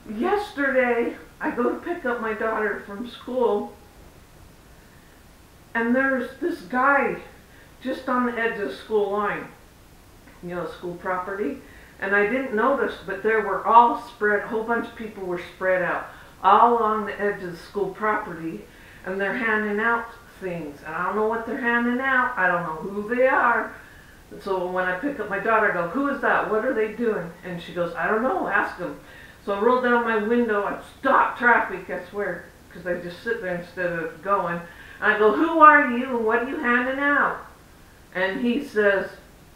Yesterday, I go to pick up my daughter from school, and there's this guy just on the edge of the school line, school property. And I didn't notice, but there were all spread, a whole bunch of people were spread out all along the edge of the school property, and they're handing out things. And I don't know what they're handing out. I don't know who they are. So when I pick up my daughter, I go, "Who is that? What are they doing?" And she goes, "I don't know, ask them." So I roll down my window, I stop traffic, I swear, because I just sit there instead of going. And I go, "Who are you and what are you handing out?" And he says,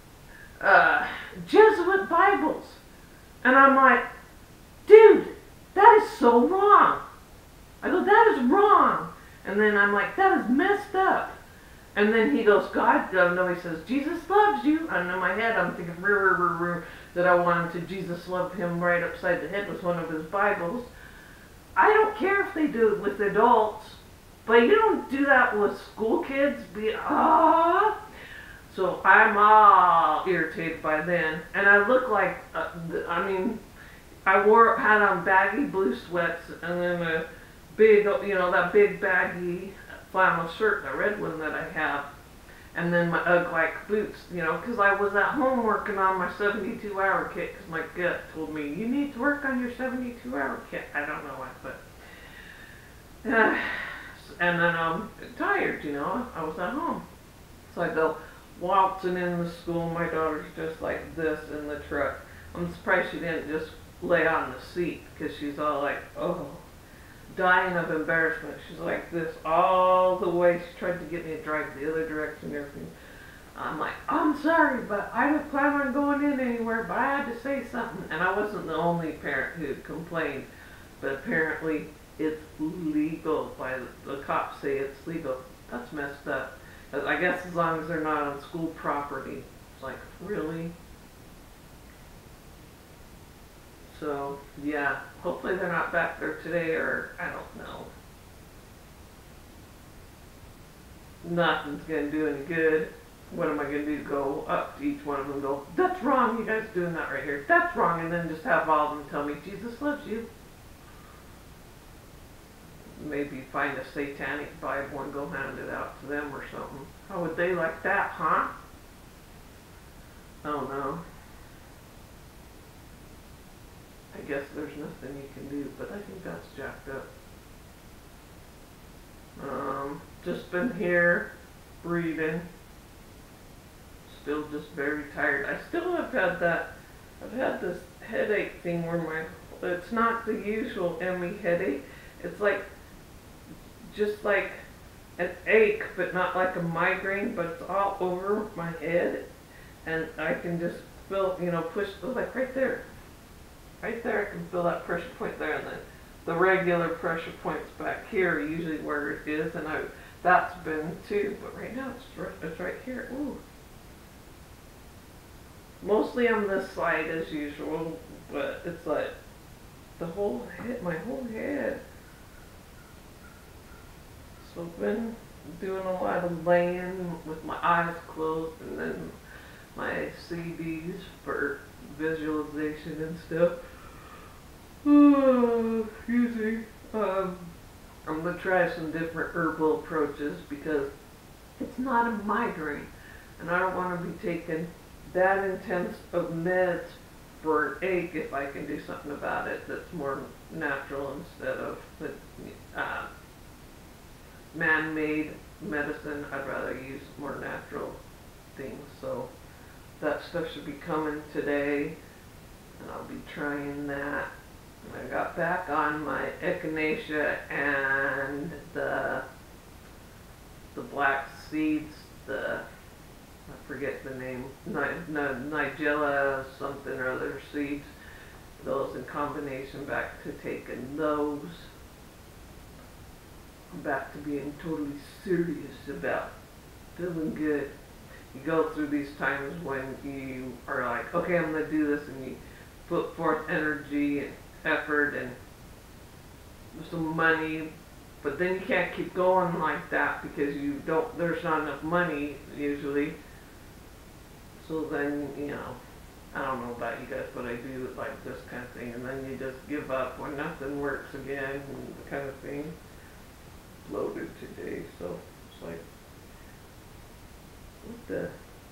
"Jesuit Bibles." And I'm like, "Dude, that is so wrong." I go, "That is wrong." And then I'm like, "That is messed up." And then he goes, no, he says, "Jesus loves you." And in my head, I'm thinking, that I wanted to Jesus love him right upside the head with one of his Bibles. I don't care if they do it with adults, but you don't do that with school kids. So I'm all irritated by then. And I look like, I had on baggy blue sweats and then a big, that big baggy flannel shirt, the red one that I have, and then my Ugg-like boots, because I was at home working on my 72-hour kit, because my gut told me, "You need to work on your 72-hour kit." I don't know why, but, and then I'm tired, I was at home. So I go waltzing in the school, my daughter's just like this in the truck. I'm surprised she didn't just lay on the seat, because she's all like, oh, dying of embarrassment. She's like this all the way. She tried to get me to drive the other direction and everything. I'm like, "I'm sorry, but I didn't plan on going in anywhere, but I had to say something." And I wasn't the only parent who complained, but apparently it's legal. The cops say it's legal. That's messed up. I guess as long as they're not on school property. It's like, really? So, yeah, hopefully they're not back there today, or I don't know. Nothing's going to do any good. What am I going to do? Go up to each one of them and go, "That's wrong, you guys are doing that right here. That's wrong," and then just have all of them tell me, "Jesus loves you." Maybe find a satanic Bible and go hand it out to them or something. How would they like that, huh? I don't know. I guess there's nothing you can do, but I think that's jacked up. Just been here, breathing. Still just very tired. I still have had I've had this headache thing where it's not the usual ME headache. It's like, just like an ache, but not like a migraine, but it's all over my head. And I can just feel, push, like right there. Right there, I can feel that pressure point there, and then the regular pressure points back here, usually where it is, and that's been too. But right now, it's right here. Ooh. Mostly on this side as usual, but it's like the whole head, my whole head. So I've been doing a lot of laying with my eyes closed, and then my CDs for visualization and stuff. Excuse me. I'm going to try some different herbal approaches, because it's not a migraine, and I don't want to be taking that intense of meds for an ache if I can do something about it that's more natural instead of the man-made medicine. I'd rather use more natural things. So that stuff should be coming today, and I'll be trying that. I got back on my echinacea and the black seeds, I forget the name, Nigella something or other seeds, those in combination, back to taking those. I'm back to being totally serious about feeling good. You go through these times when you are like, okay, I'm going to do this, and you put forth energy and effort and some money, but then you can't keep going like that because there's not enough money usually. So then, I don't know about you guys, but I do like this kind of thing, and then you just give up when nothing works again, and the kind of thing. Loaded today, so it's like, what the?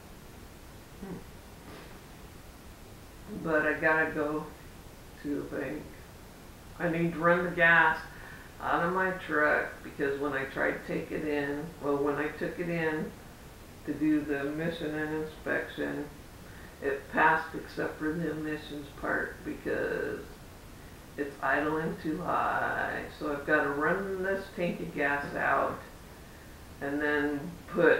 But I gotta go to the bank. I need to run the gas out of my truck because when I tried to take it in, well, when I took it in to do the emission and inspection, it passed except for the emissions part because it's idling too high. So I've got to run this tank of gas out and then put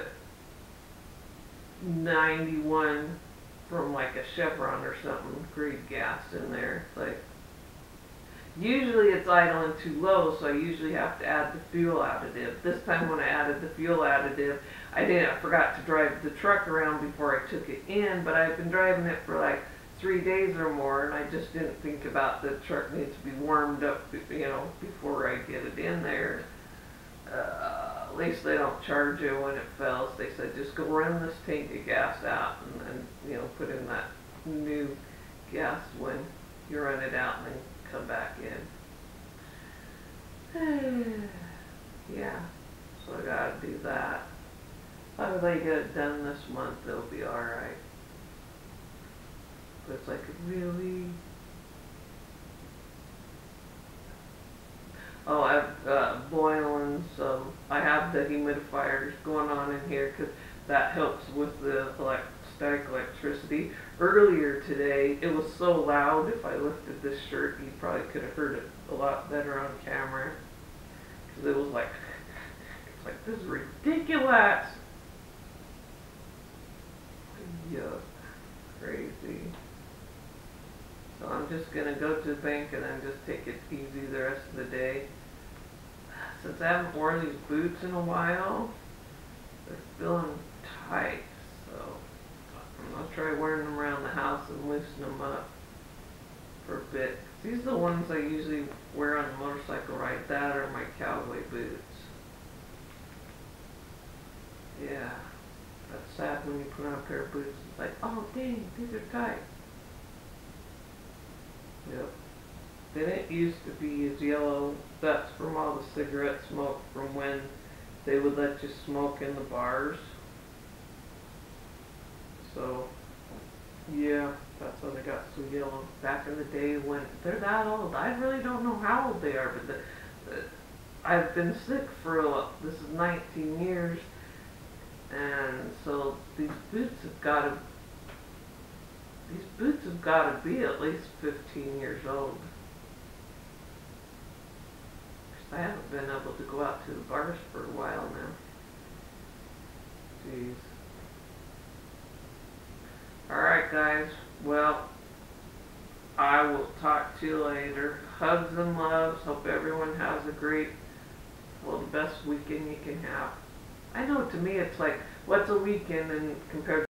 91 from like a Chevron or something grade gas in there. It's like, usually it's idling too low, so I usually have to add the fuel additive. This time when I added the fuel additive, I forgot to drive the truck around before I took it in, but I've been driving it for like 3 days or more, and I just didn't think about the truck needs to be warmed up, you know, before I get it in there. At least they don't charge you when it fails. They said just go run this tank of gas out and you know, put in that new gas when you run it out and then come back in. Yeah, so I gotta do that. If I get it done this month, it'll be alright. But it's like really... Oh, I've boiling some. I have the humidifiers going on in here because that helps with the static electricity. Earlier today, it was so loud. If I lifted this shirt, you probably could have heard it a lot better on camera because it was like, it's like, this is ridiculous. Yuck, crazy. So I'm just going to go to the bank and then just take it easy the rest of the day. Since I haven't worn these boots in a while, they're feeling tight. So I'm going to try wearing them around the house and loosen them up for a bit. These are the ones I usually wear on a motorcycle ride. That are my cowboy boots. Yeah, that's sad when you put on a pair of boots. It's like, oh dang, these are tight. Yep. Then it used to be as yellow. That's from all the cigarette smoke from when they would let you smoke in the bars. So, yeah, that's why they got so yellow. Back in the day when they're that old. I really don't know how old they are, but I've been sick for, this is 19 years, and so these boots have got to be at least 15 years old. I haven't been able to go out to the bars for a while now. Jeez. Alright guys, well, I will talk to you later. Hugs and loves. Hope everyone has a great, well, the best weekend you can have. I know to me it's like, what's a weekend and compared